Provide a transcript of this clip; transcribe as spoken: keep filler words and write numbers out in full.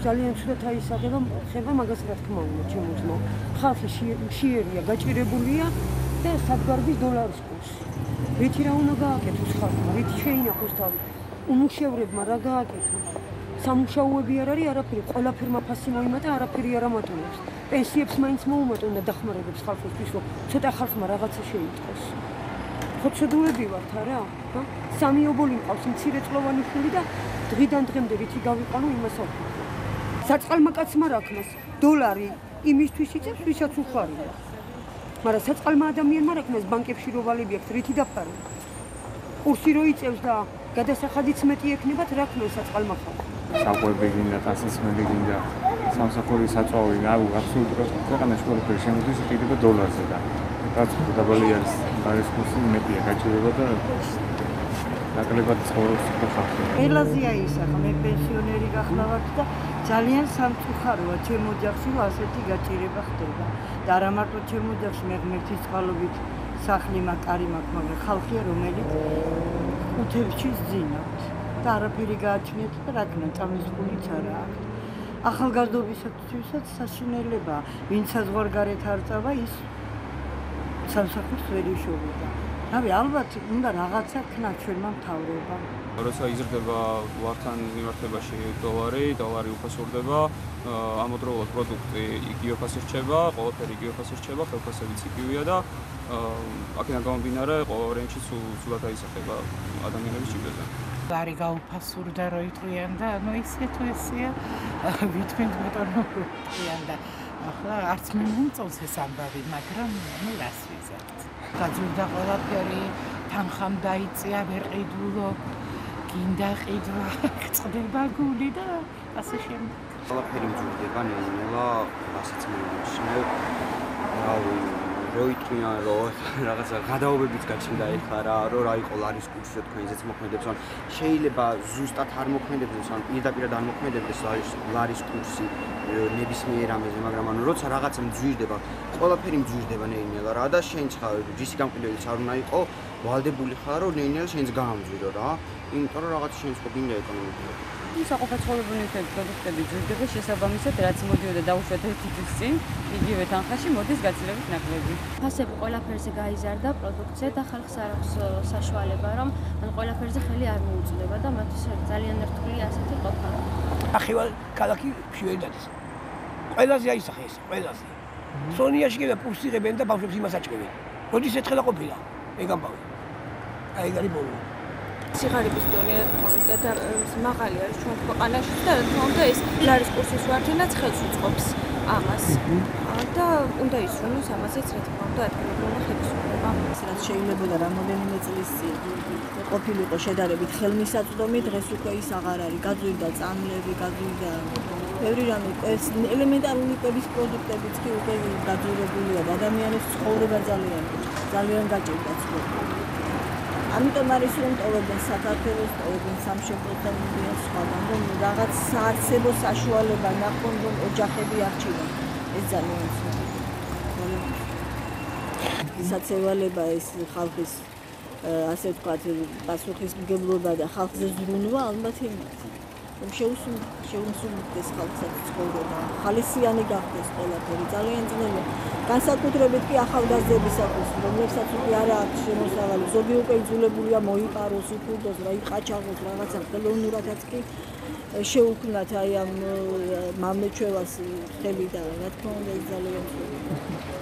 ძალიან ცუდად აისახება, ხება მაგას რა თქმა უნდა, ჩემო ძმო. ხალხი მშიერია, გაჭირებულია და სადგარბის დოლარის კურსი. რითი რა უნდა გააკეთოს ხალხმა, რითი შეინახოს თავი. უმუშევრებმა რა გააკეთონ? სამუშაოები არ არის, არაფერი, ყველაფერმა ფასი მოიმატა, არაფერი არ ამატუნებს. პენსიებს მაინც მოუმატონ და დახმარებებს ხალხისთვის, რომ ცოტა ხალხმა რაღაცა შეიტყოს. ხო ცოდულები ვართ არა? სამი ობოლი მყავს, მცირეწლოვანი შვილი და დღიდან დღემდე რითი გავიყანო იმას ავხსნით. საწყალმა კაცმა რა ქნას, დოლარი იმისთვის იწევს, ვისაც უხარია. მაგრამ საწყალმა ადამიანმა რა ქნას, ბანკებში რო ვალები აქვს, რითი დაფარო? კურსი რო იწევს და გადასახადიც მეტი ექნებათ, რა ქნას საწყალმა ხალხმა. საყვები გინდა, ტანსაცმელი გინდა, სამსახურის საწვავი, რა აბსოლუტურად ქვეყანაში ყველაფერი შემოდის იყიდება დოლარზე და რაც დაბალი არის არის კურსი მეტია გაჭირება და ნაკლებად ცხოვრობს ხალხი. ყველაზე აისახა მე პენსიონერი გახნავართ და ძალიან სამწუხაროა ჩემ ოჯახში რომ ასეთი გაჭირება ხდება. და არა მარტო ჩემ ოჯახში, მე ღმერთის წყალობით სახლი მაკარი მაქვს, მაგრამ ხალხია რომელიც უთებში ზინავთ და არაფერი გააჩნიათ და რა ქნა წამის ფულიც არა აქვს. ახალგაზრდობისათვისაც საშინელებაა, ვინც საზღვარგარეთ არ წავა ის სამსახურს ვერ იშოვება. რავი, ალბათ უნდა რაღაცა ქნა ჩვენმა მთავრობამ. როცა იზრდება ვართან მიმართებაში დოლარი, დოლარი უფასურდება, ამავდროულად პროდუქტი იგივე ფასი რჩება, ყველაფერი იგივე ფასი რჩება, ხელფასებიც იგივეა და აქედან გამომდინარე, ყოველ რენჩი ცუდად აისახება ადამიანების ჭირებზე. ლარი გაუფასურდა რო იტყვიან და ანუ ისე თუ ესეა ვითქვით ბატონო იტყვიან და ახლა არც მე მომწონს ეს ამბავი, მაგრამ ნუ რას ვიზარდ. გაძვირდა ყველაფერი, თანხამ დაიწია, ვერ ყიდულობ, გინდა ყიდვა, წყდება გული და ასე შემდეგ. ყველაფერი მძვირდება ნელ-ნელა, რასაც მეუბნევ, რავი, რო იტყვიან, რომ რაღაცა გადაობებიც გაჩნდა ეხლა რა, რომ რა იყო ლარის კურსი თქვენზეც მოქმედებს, ან შეიძლება ზუსტად არ მოქმედებდეს, ან პირდაპირად არ მოქმედებდეს ლარის კურსი ნებისმიერ ამაზე, მაგრამ ანუ როცა რაღაცა მძვირდება, ყველაფერი მძვირდება ნელ-ნელა რა და შენც ხარ ჯისი გამყიდველიც არ უნდა იყო, ვალდებული ხარ რომ ნელ-ნელა შენც გაამძვირო რა, იმიტომ რომ რაღაც შენც ხო გინდა ეკონომიკურად. საყოფაცხოვრებრივი პროდუქტები ძვირდება შესაბამისად, რაც მოდიოდა დაუშვათ ერთი თვის წინ, იგივე თანხაში მოდის გაცილებით ნაკლები. ფასები ყველაფერზე გაიზარდა პროდუქცია და ხალხს არ აქვს საშუალება, რომ ან ყველაფერზე ხელი არ მოუწდება და მათთვის ძალიან რთული ასეთი ყოფა. ახლა ქალაქი მშვიდად. ყველაზე აისახე ეს, ყველაზე. სონიაში კიდე პულს იღებენ და ბავშვებს იმას აჭრევენ. როდის ეთხელა ყოფილა? ეგ ამბავი. აი ეგ არის ბოლო. სიღარიბის დონე და მაღალი არის ჩვენ ქვეყანაში და თქმა უნდა ეს ლარის კურსის ვარდენაც ხელს უწყობს ამას და უნდა ისრულოს ამაზეც რა თქმა უნდა ადგილობრივი ხელისუფლება. რაც შეიძლებოდა რამოდენიმე წლის წინ ყოფილიყო შედარებით ხელმისაწვდომი, დღეს უკვე ის აღარ არის. გაძვირდა წამლები, გაძვირდა ბევრი რამე, ეს ელემენტარული კვების პროდუქტებიც კი უკვე გაძვირებულია და ადამიანებს ცხოვრება ძალიან ძალიან გაჭირდა ცხოვრება. ამიტომ არის რომ ტოვებენ საქართველოს, ტოვებენ სამშობლოს და მიდიან სხვაგან, რომ რაღაც საარსებო საშუალება ნახონ, რომ ოჯახები არჩევენ. ეს ძალიან ცუდია. ისაც ევალება ეს ხალხის ასე ვთქვათ, პასუხისმგებლობა და ხალხზე ზრუნვა ალბათ იმას. რომ შეუსრულდეს ხალხსაც ცხოვრება, ხალისიანი გახდეს ყველაფერი, ძალიან ძნელია. განსაკუთრებით კი ახალგაზრდებისათვის, რომლებსაც უკვე არა აქვს შემოსავალი, ზოგი უკვე იძულებულია მოიყაროს, იფულდოს, რა იყაჩაღოს, რაღაცა ხელოვნურადაც კი შეუქმნათ აი ამ მამლეჩევას ხელი და რა თქმა უნდა ის ძალიან ცუდია.